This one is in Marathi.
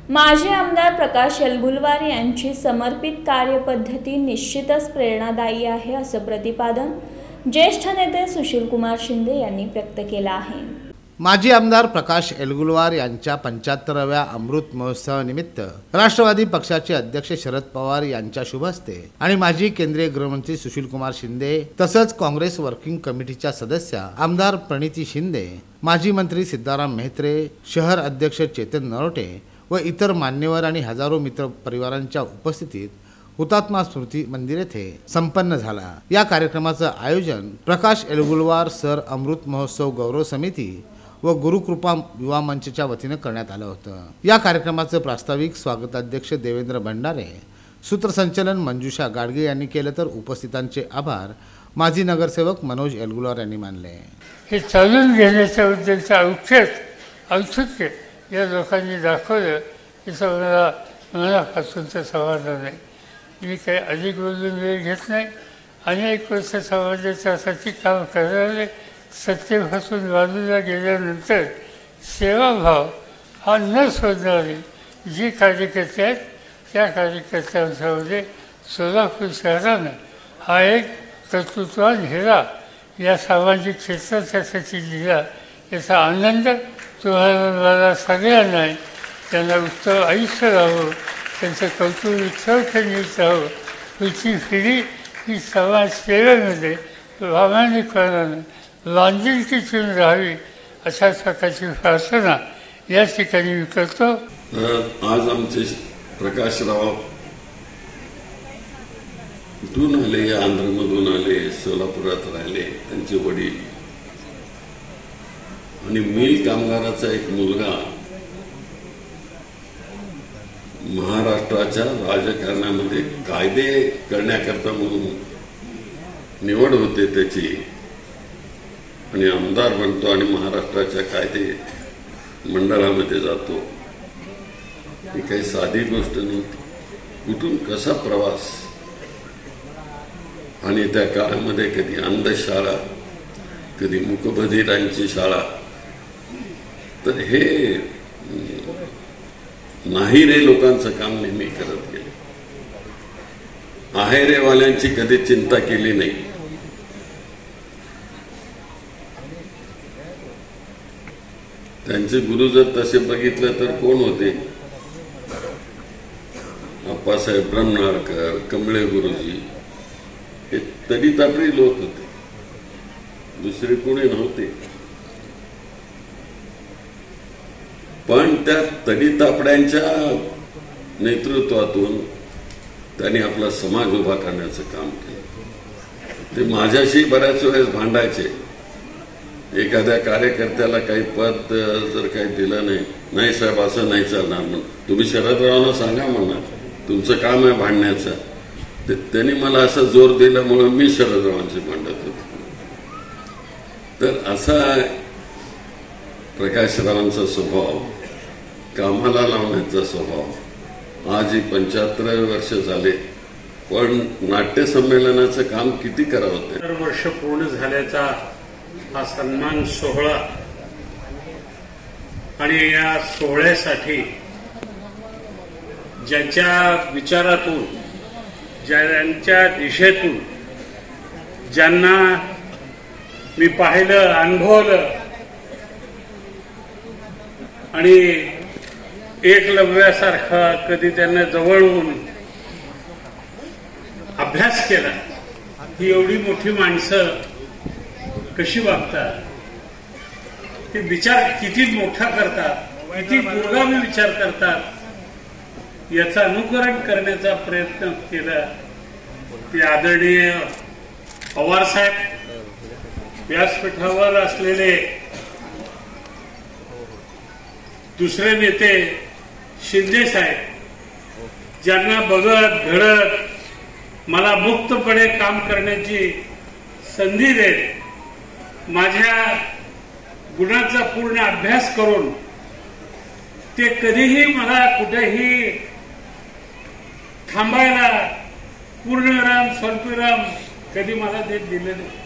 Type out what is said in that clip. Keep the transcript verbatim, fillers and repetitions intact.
माजी आमदार प्रकाश एलगुलवार यांची समर्पित कार्यपद्धती निश्चितच प्रेरणादायी आहे असं प्रतिपादन ज्येष्ठ नेते सुशीलकुमार शिंदे यांनी व्यक्त केलं आहे। माजी आमदार प्रकाश एलगुलवार यांच्या पंच्याहत्तराव्या अमृत महोत्सवानिमित्त राष्ट्रवादी पक्षाचे अध्यक्ष शरद पवार यांच्या शुभ हस्ते आणि माजी केंद्रीय गृहमंत्री सुशीलकुमार शिंदे तसंच काँग्रेस वर्किंग कमिटीच्या सदस्या आमदार प्रणिती शिंदे, माजी मंत्री सिद्धाराम मेहत्रे, शहर अध्यक्ष चेतन नरोटे व इतर मान्यवर आणि हजारो मित्र परिवारांच्या उपस्थितीत हुतात्मा स्मृती मंदिर येथे संपन्न झाला। या कार्यक्रमाचं आयोजन प्रकाश एलगुलवार सर अमृत महोत्सव गौरव समिती व गुरुकृपा युवा मंचच्या वतीने करण्यात आलं होतं। या कार्यक्रमाचं प्रास्ताविक स्वागताध्यक्ष देवेंद्र भंडारे, सूत्रसंचालन मंजुषा गाडगे यांनी केलं तर उपस्थितांचे आभार माजी नगरसेवक मनोज एलगुलवार यांनी मानले। हे चालून घेण्याच्या उद्देशाचं औचित्य औचित्य या लोकांनी दाखवलं की मला मनापासून ते समाधान आहे। मी काही अधिक बोलून वेळ घेत नाही। अनेक वर्ष समाजाच्यासाठी काम करणारे सत्तेपासून बाजूला गेल्यानंतर सेवाभाव हा न सोडणारे जी कार्यकर्ते आहेत त्या कार्यकर्त्यांच्यामध्ये सोलापूर शहरानं हा एक कर्तृत्वान हिरा या सामाजिक क्षेत्रासाठी दिला। याचा आनंद तुम्हाला मला सगळ्यांना आहे। त्यांना उत्तम आयुष्य राहावं, त्यांचं कौतुक उत्सवखंडित राहावं, पुढची पिढी ही समाजसेवेमध्ये प्रामाणिकपणानं लांजिलकीतून राहावी अशा प्रकारची प्रार्थना या ठिकाणी मी करतो। आज आमचे प्रकाशराव कुठून आले, आंध्रमधून आले, सोलापुरात राहिले, त्यांचे वडील आणि मिल कामगाराचा एक मुलगा महाराष्ट्राच्या राजकारणामध्ये कायदे करण्याकरता म्हणून निवड होते त्याची आणि आमदार बनतो आणि महाराष्ट्राच्या कायदे मंडळामध्ये जातो। ही काही साधी गोष्ट नव्हती। कुठून कसा प्रवास आणि त्या काळामध्ये कधी अंधशाळा, कधी मूकबधिरांची शाळा, तर हे नाही रे लोकांचं काम नेहमी करत गेले। आहे रे वाल्यांची कधी चिंता केली नाही। त्यांचे गुरु जर तसे बघितलं तर कोण होते? अप्पासाहेब ब्रह्मनाळकर, कमळे गुरुजी हे तडीतापडी लोक होते, दुसरे कोणी नव्हते। पण त्या तडीतापड्यांच्या नेतृत्वातून त्यांनी आपला समाज उभा करण्याचं काम केलं। ते माझ्याशी बऱ्याच वेळेस भांडायचे, एखाद्या कार्यकर्त्याला काही पद जर काही दिलं नाही, नाही साहेब असं नाही चालणार म्हणून तुम्ही शरदरावांना सांगा म्हणा, तुमचं काम आहे भांडण्याचं। ते त्यांनी मला असं जोर दिल्यामुळे मी शरदरावांशी भांडत होतो। तर असा प्रकाशरावांचा स्वभाव, कामाला लावण्याचा स्वभाव। आज ही पंच्याहत्तर वर्ष झाले, पण नाट्य संमेलनाचं काम किती करावं ते। वर्ष पूर्ण झाल्याचा हा सन्मान सोहळा आणि या सोहळ्यासाठी ज्यांच्या विचारातून, ज्यांच्या दिशेतून, ज्यांना मी पाहिलं, अनुभवलं आणि एकलव्यासारखा कधी त्यांना जवळून अभ्यास केला, ही एवढी मोठी माणसं कशी वागतात, ते विचार किती मोठा करतात, किती दूरगामी विचार करतात, याचं अनुकरण करण्याचा प्रयत्न केला। ते आदरणीय पवार साहेब, व्यासपीठावर असलेले दुसरे नेते शिंदे साहेब, ज्यांना बघत घडत मला मुक्तपणे काम करण्याची संधी देत, माझ्या गुणांचा पूर्ण अभ्यास करून ते कधीही मला कुठेही थांबायला पूर्णविराम स्वल्पविराम कधी मला देत दिले नाही।